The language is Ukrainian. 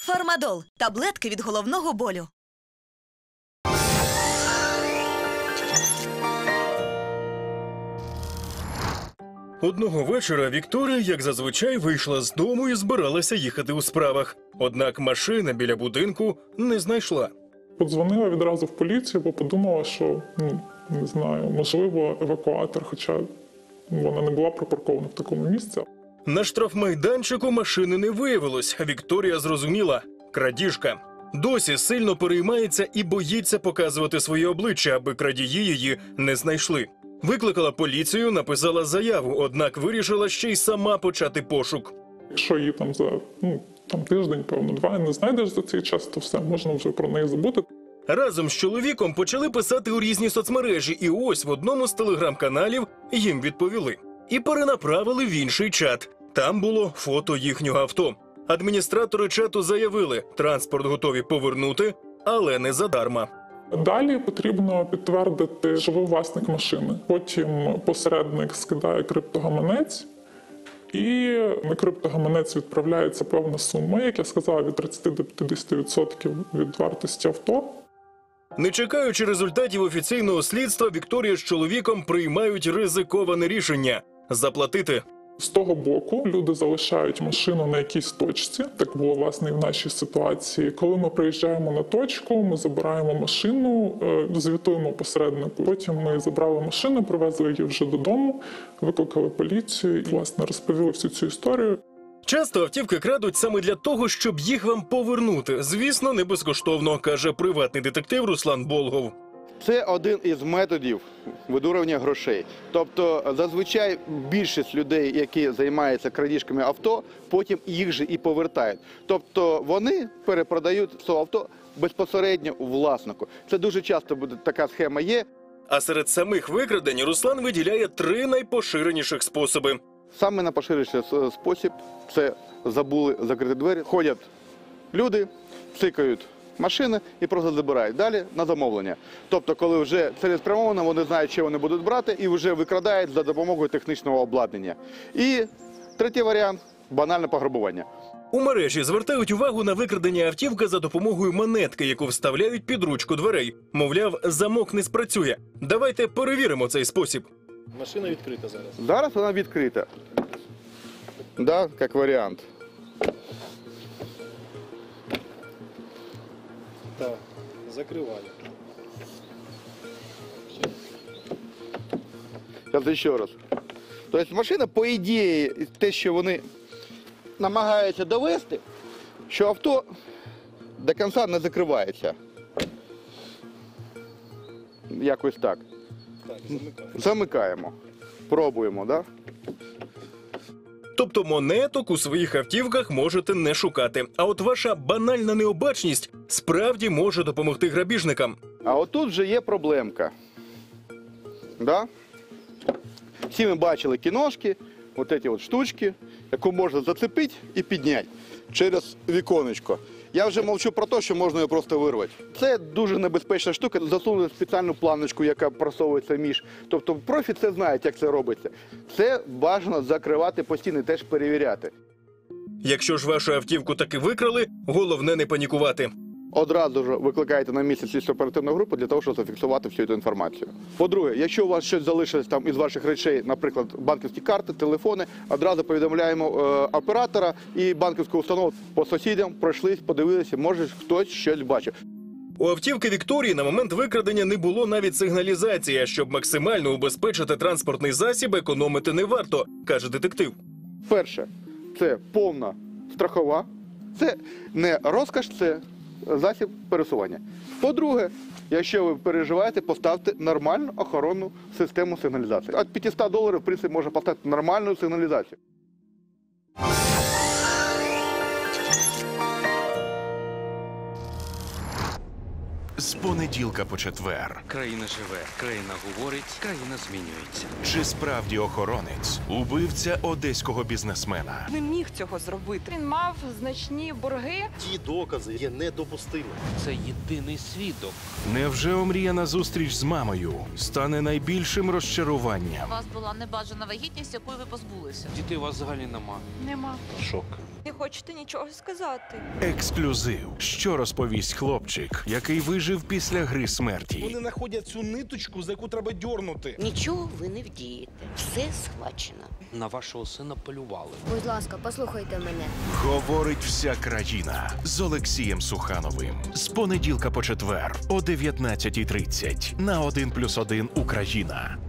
Фармадол – таблетки від головного болю. Одного вечора Вікторія, як зазвичай, вийшла з дому і збиралася їхати у справах. Однак машина біля будинку не знайшла. Подзвонила відразу в поліцію, бо подумала, що, не знаю, можливо, евакуатор, хоча вона не була припаркована в такому місці. На штрафмайданчику машини не виявилось, а Вікторія зрозуміла – крадіжка. Досі сильно переймається і боїться показувати своє обличчя, аби крадії її не знайшли. Викликала поліцію, написала заяву, однак вирішила ще й сама почати пошук. Якщо її там за тиждень, певно, два, не знайдеш за цей час, то все, можна вже про неї забути. Разом з чоловіком почали писати у різні соцмережі, і ось в одному з телеграм-каналів їм відповіли. І перенаправили в інший чат. Там було фото їхнього авто. Адміністратори чату заявили, транспорт готові повернути, але не задарма. Далі потрібно підтвердити живий власник машини. Потім посередник скидає криптогаманець, і на криптогаманець відправляється певна сума, як я сказав, від 30 до 50% від вартості авто. Не чекаючи результатів офіційного слідства, Вікторія з чоловіком приймають ризиковане рішення – заплатити. З того боку люди залишають машину на якійсь точці. Так було, власне, і в нашій ситуації. Коли ми приїжджаємо на точку, ми забираємо машину, звітуємо посереднику. Потім ми забрали машину, привезли її вже додому, викликали поліцію і, власне, розповіли всю цю історію. Часто автівки крадуть саме для того, щоб їх вам повернути. Звісно, не безкоштовно, каже приватний детектив Руслан Болгов. Це один із методів видурювання грошей. Тобто, зазвичай більшість людей, які займаються крадіжками авто, потім їх же і повертають. Тобто, вони перепродають це авто безпосередньо власнику. Це дуже часто така схема є. А серед самих викрадень Руслан виділяє 3 найпоширеніших способи. Саме найпоширеніший спосіб – це забули закрити двері. Ходять люди, цикають машини і просто забирають. Далі на замовлення. Тобто, коли вже цілеспрямовано, вони знають, що вони будуть брати, і вже викрадають за допомогою технічного обладнання. І третій варіант – банальне пограбування. У мережі звертають увагу на викрадення автівки за допомогою монетки, яку вставляють під ручку дверей. Мовляв, замок не спрацює. Давайте перевіримо цей спосіб. Машина відкрита зараз. Зараз вона відкрита. Да, як варіант. Так, закриваю. Зараз ще раз. Тобто машина, по ідеї, те, що вони намагаються довести, що авто до кінця не закривається. Якось так. Так, замикаю. Замикаємо. Пробуємо, так? Тобто монеток у своїх автівках можете не шукати. А от ваша банальна необачність справді може допомогти грабіжникам. А отут вже є проблемка. Да? Всі ми бачили кіношки, от ці от штучки, яку можна зацепити і підняти через віконечко. Я вже мовчу про те, що можна її просто вирвати. Це дуже небезпечна штука, засунути спеціальну планочку, яка просовується між. Тобто профі це знають, як це робиться. Це бажано закривати постійно і теж перевіряти. Якщо ж вашу автівку таки викрали, головне не панікувати. Одразу ж викликаєте на місце слідчо оперативну групу для того, щоб зафіксувати всю цю інформацію. По-друге, якщо у вас щось залишилось там із ваших речей, наприклад, банківські карти, телефони, одразу повідомляємо оператора і банківську установу по сусідам, пройшлись, подивилися, може хтось щось бачив. У автівки Вікторії на момент викрадення не було навіть сигналізації, а щоб максимально убезпечити транспортний засіб, економити не варто, каже детектив. Перше, це повна страхова, це не розкош, це засіб пересування. По-друге, якщо ви переживаєте, поставте нормальну охоронну систему сигналізації. Від $500, в принципі, можна поставити нормальну сигналізацію. З понеділка по четвер. Країна живе, країна говорить, країна змінюється. Чи справді охоронець убивця одеського бізнесмена? Не міг цього зробити. Він мав значні борги. Ті докази є недопустимими. Це єдиний свідок. Невже омріяна зустріч з мамою стане найбільшим розчаруванням? У вас була небажана вагітність, якої ви позбулися. Дітей у вас взагалі нема. Нема. Шок. Не хочете нічого сказати. Ексклюзив. Що розповість хлопчик, який вижив після гри смерті? Вони знаходять цю ниточку, за яку треба дьорнути. Нічого ви не вдієте. Все схвачено. На вашого сина полювали. Будь ласка, послухайте мене. Говорить вся країна з Олексієм Сухановим. З понеділка по четвер о 19:30 на 1+1 Україна.